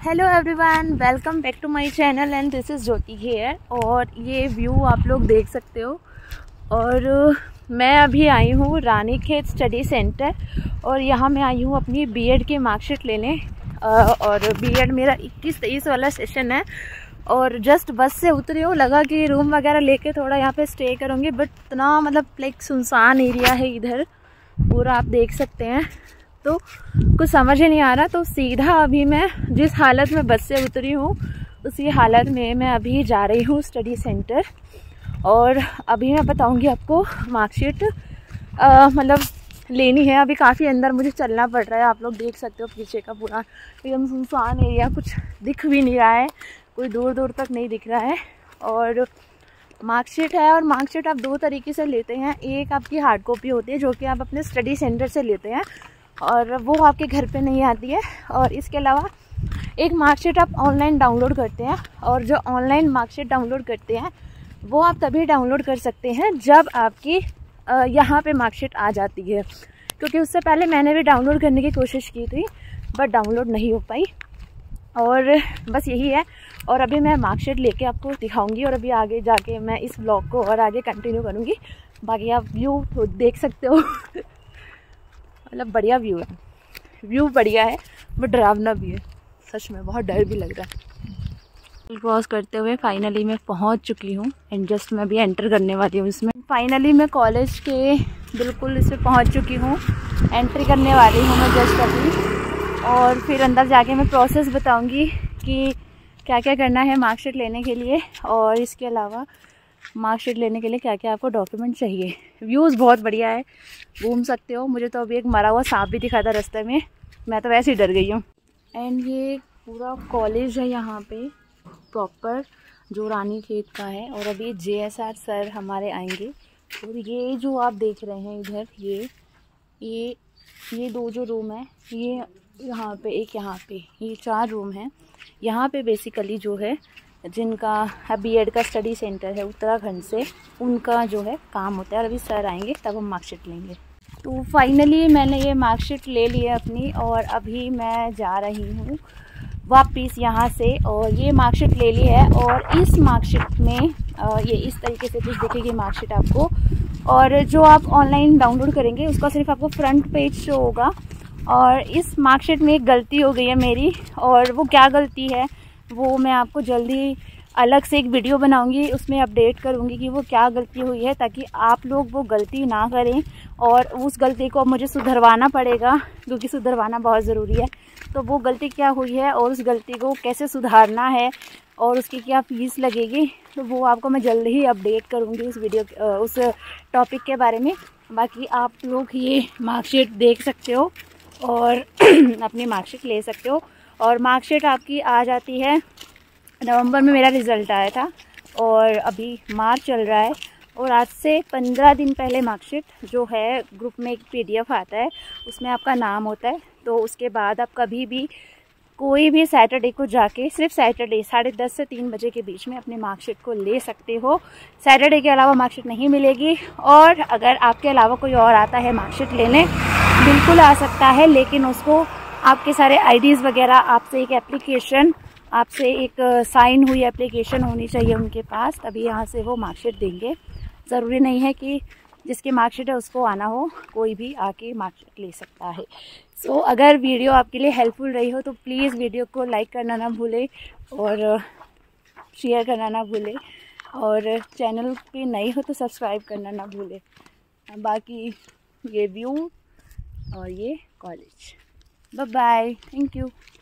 Hello everyone, welcome back to my channel and this is Jyoti here. और ये view आप लोग देख सकते हो। और मैं अभी आई हूँ रानीखेत स्टडी सेंटर और यहाँ मैं आई हूँ अपनी बीएड की मार्कशीट लेने। और बीएड मेरा 21-23 वाला सेशन है और जस्ट बस से उतरी हूँ। लगा कि रूम वगैरह लेके थोड़ा यहाँ पे स्टे करूँगी, बट इतना मतलब लाइक सुनसान एरिया है इधर पूरा, आप देख सकते हैं। तो कुछ समझ ही नहीं आ रहा, तो सीधा अभी मैं जिस हालत में बस से उतरी हूँ उसी हालत में मैं अभी जा रही हूँ स्टडी सेंटर। और अभी मैं बताऊँगी आपको मार्कशीट मतलब लेनी है। अभी काफ़ी अंदर मुझे चलना पड़ रहा है, आप लोग देख सकते हो पीछे का पूरा एकदम सुनसान एरिया, कुछ दिख भी नहीं रहा है, कोई दूर दूर तक नहीं दिख रहा है। और मार्कशीट है, और मार्कशीट आप दो तरीके से लेते हैं। एक आपकी हार्ड कॉपी होती है जो कि आप अपने स्टडी सेंटर से लेते हैं और वो आपके घर पे नहीं आती है। और इसके अलावा एक मार्कशीट आप ऑनलाइन डाउनलोड करते हैं, और जो ऑनलाइन मार्कशीट डाउनलोड करते हैं वो आप तभी डाउनलोड कर सकते हैं जब आपकी यहाँ पे मार्कशीट आ जाती है। क्योंकि उससे पहले मैंने भी डाउनलोड करने की कोशिश की थी बट डाउनलोड नहीं हो पाई। और बस यही है। और अभी मैं मार्कशीट लेके आपको दिखाऊंगी और अभी आगे जाके मैं इस ब्लॉग को और आगे कंटिन्यू करूँगी। बाकी आप व्यू तो देख सकते हो मतलब बढ़िया व्यू है, व्यू बढ़िया है बट डरावना भी है, सच में बहुत डर भी लग रहा है। क्रॉस करते हुए फाइनली मैं पहुंच चुकी हूँ एंड जस्ट मैं अभी एंटर करने वाली हूँ इसमें। फाइनली मैं कॉलेज के बिल्कुल इसमें पहुंच चुकी हूँ, एंट्री करने वाली हूँ मैं जस्ट अभी। और फिर अंदर जाके मैं प्रोसेस बताऊँगी कि क्या क्या करना है मार्कशीट लेने के लिए, और इसके अलावा मार्कशीट लेने के लिए क्या क्या आपको डॉक्यूमेंट चाहिए। व्यूज़ बहुत बढ़िया है, घूम सकते हो। मुझे तो अभी एक मरा हुआ सांप भी दिखा था रास्ते में, मैं तो वैसे ही डर गई हूँ। एंड ये पूरा कॉलेज है यहाँ पे प्रॉपर, जो रानीखेत का है। और अभी JSR सर हमारे आएंगे। और ये जो आप देख रहे हैं इधर, ये दो जो रूम है, ये यहाँ पे एक, यहाँ पे ये 4 रूम हैं। यहाँ पे बेसिकली जो है जिनका बीएड का स्टडी सेंटर है उत्तराखंड से, उनका जो है काम होता है। और अभी सर आएंगे तब हम मार्कशीट लेंगे। तो फाइनली मैंने ये मार्कशीट ले ली है अपनी, और अभी मैं जा रही हूँ वापस यहाँ से। और ये मार्कशीट ले ली है, और इस मार्कशीट में ये इस तरीके से कुछ दिखेगी मार्कशीट आपको। और जो आप ऑनलाइन डाउनलोड करेंगे उसका सिर्फ आपको फ्रंट पेज शो होगा। और इस मार्कशीट में एक गलती हो गई है मेरी, और वो क्या गलती है वो मैं आपको जल्दी अलग से एक वीडियो बनाऊंगी, उसमें अपडेट करूंगी कि वो क्या गलती हुई है, ताकि आप लोग वो गलती ना करें। और उस गलती को मुझे सुधरवाना पड़ेगा क्योंकि सुधरवाना बहुत ज़रूरी है। तो वो गलती क्या हुई है और उस गलती को कैसे सुधारना है और उसकी क्या फ़ीस लगेगी, तो वो आपको मैं जल्दी ही अपडेट करूँगी उस वीडियो उस टॉपिक के बारे में। बाकी आप लोग ये मार्कशीट देख सकते हो और अपनी मार्कशीट ले सकते हो। और मार्कशीट आपकी आ जाती है, नवंबर में मेरा रिज़ल्ट आया था और अभी मार्च चल रहा है। और आज से 15 दिन पहले मार्कशीट जो है ग्रुप में एक PDF आता है, उसमें आपका नाम होता है। तो उसके बाद आप कभी भी कोई भी सैटरडे को जाके, सिर्फ सैटरडे 10:30 से 3 बजे के बीच में अपने मार्कशीट को ले सकते हो। सैटरडे के अलावा मार्कशीट नहीं मिलेगी। और अगर आपके अलावा कोई और आता है मार्कशीट लेने, बिल्कुल आ सकता है, लेकिन उसको आपके सारे IDs वगैरह, आपसे एक एप्लीकेशन, आपसे एक साइन हुई एप्लीकेशन होनी चाहिए उनके पास, तभी यहाँ से वो मार्कशीट देंगे। ज़रूरी नहीं है कि जिसकी मार्कशीट है उसको आना हो, कोई भी आके मार्कशीट ले सकता है। सो अगर वीडियो आपके लिए हेल्पफुल रही हो तो प्लीज़ वीडियो को लाइक करना ना भूलें और शेयर करना ना भूलें, और चैनल पे नए हो तो सब्सक्राइब करना ना भूलें। बाकी ये व्यू और ये college. Bye bye, thank you.